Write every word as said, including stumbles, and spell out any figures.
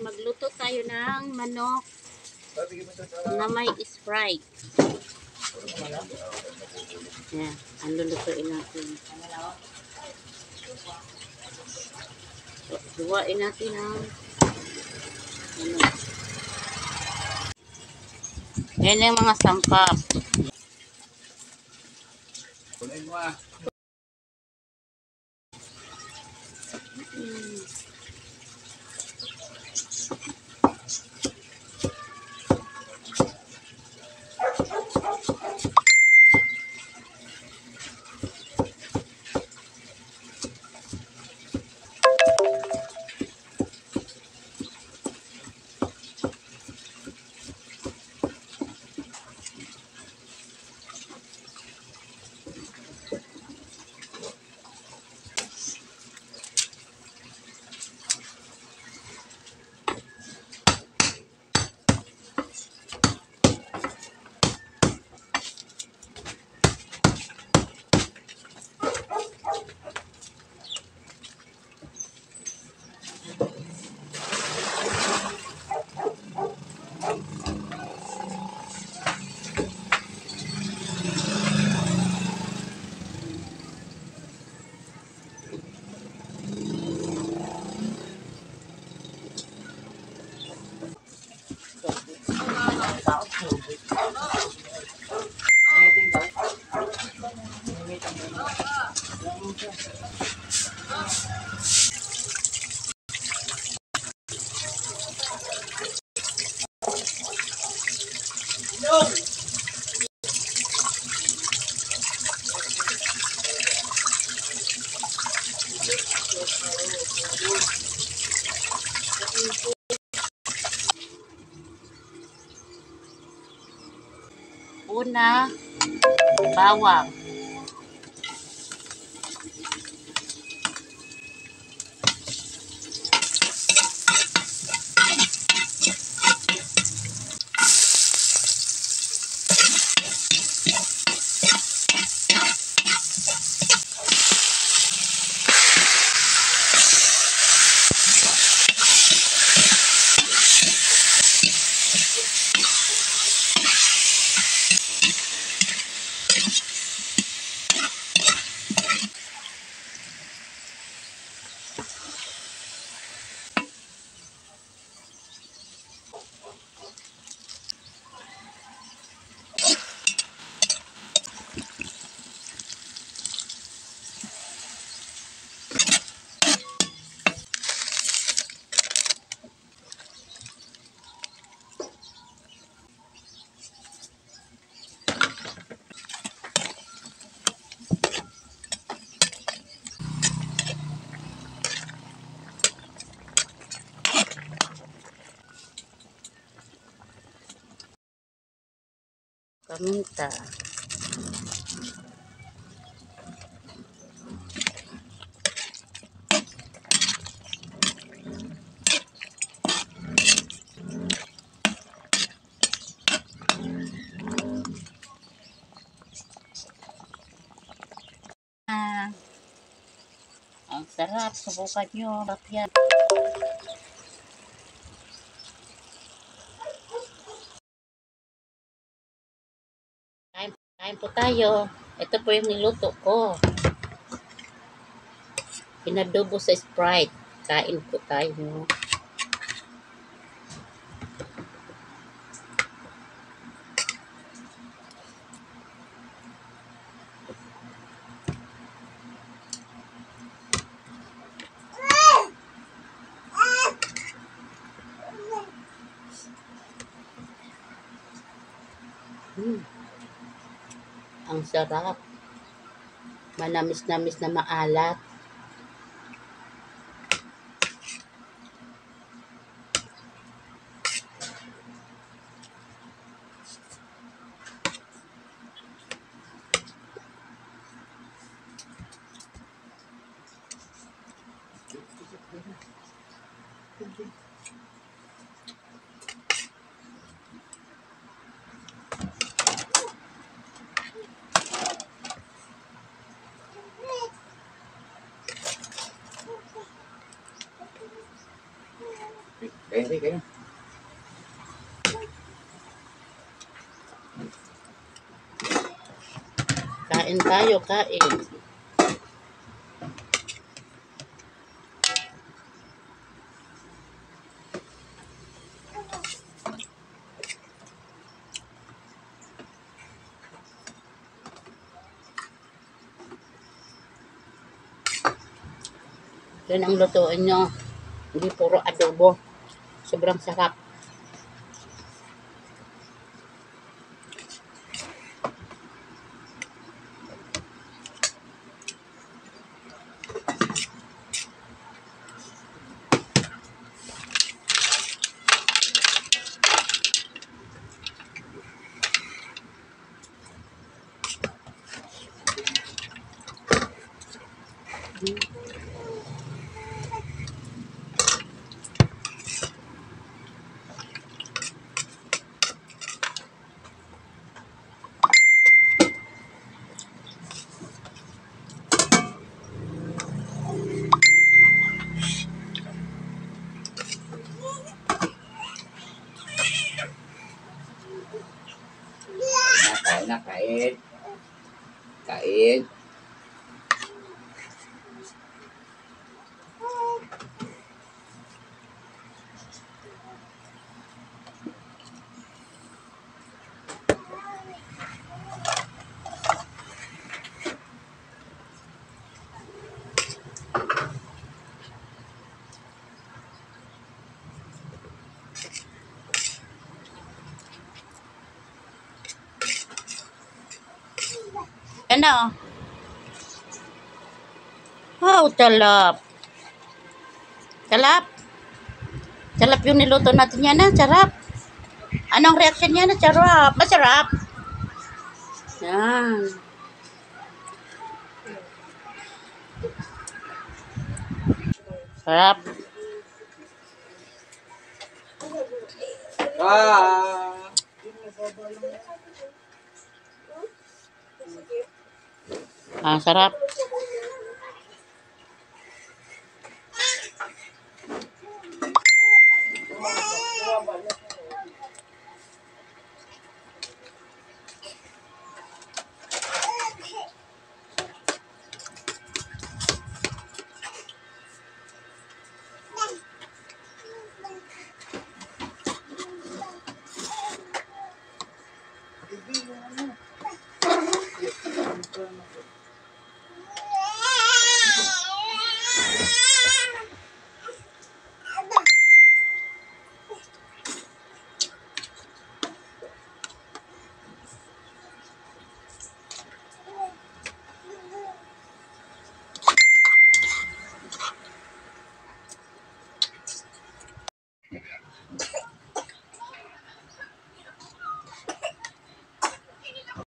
magluto tayo ng manok na may Sprite. Yan, ang lulutuin natin. So, duwain natin ang ano. Yan yung mga sangkap. Kunin mo ah. Hmm. Una, bawang. Paminta. Ah, ang sarap. Subukan nyo. Sarap yan. Kain, kain po tayo. Ito po yung niluto ko. Pinadobo sa Sprite. Kain po tayo. Hmm. Ang sarap. Manamis-namis na maalat. Kain, kain, kain. Kain tayo, kain. Yan ang lutuin nyo. Hindi puro adobo. Sobrang sarap. Kain na, kain. Kain. Ano? Oh, talap. Talap. Talap yung niluto natin yan na. Sarap. Anong reaction niya na? Sarap. Masarap. Yan. Sarap. Ah. Ah, sarap.